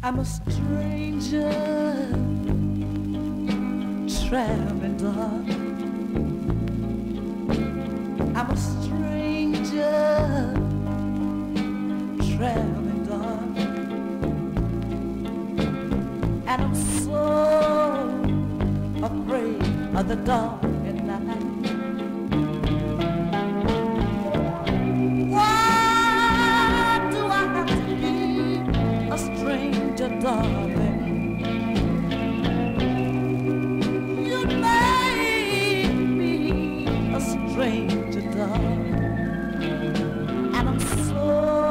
I'm a stranger, traveling dark. I'm a stranger, traveling dark. And I'm so afraid of the dark at night. Why do I have to be a stranger, darling? You made me a stranger, darling. And I'm so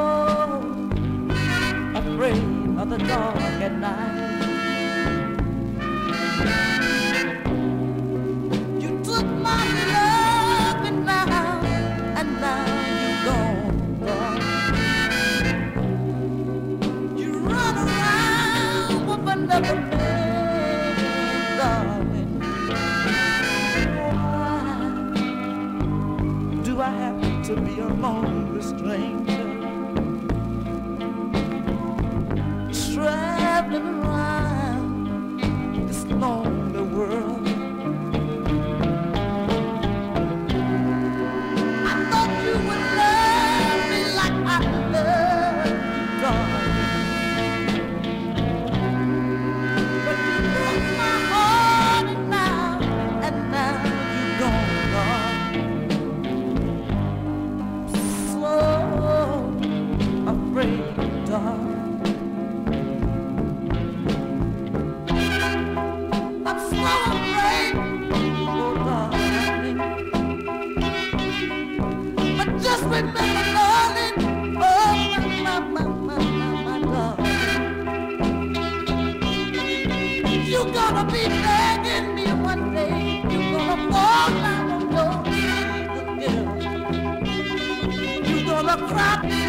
afraid of the dark at night. Darling, why do I have to be a lonely stranger, traveling around this lonely world? I thought you would love me like I love you, darling. Remember, darling, oh my darling, you're gonna be begging me one day. You're gonna fall down on your knees again. You're gonna cry.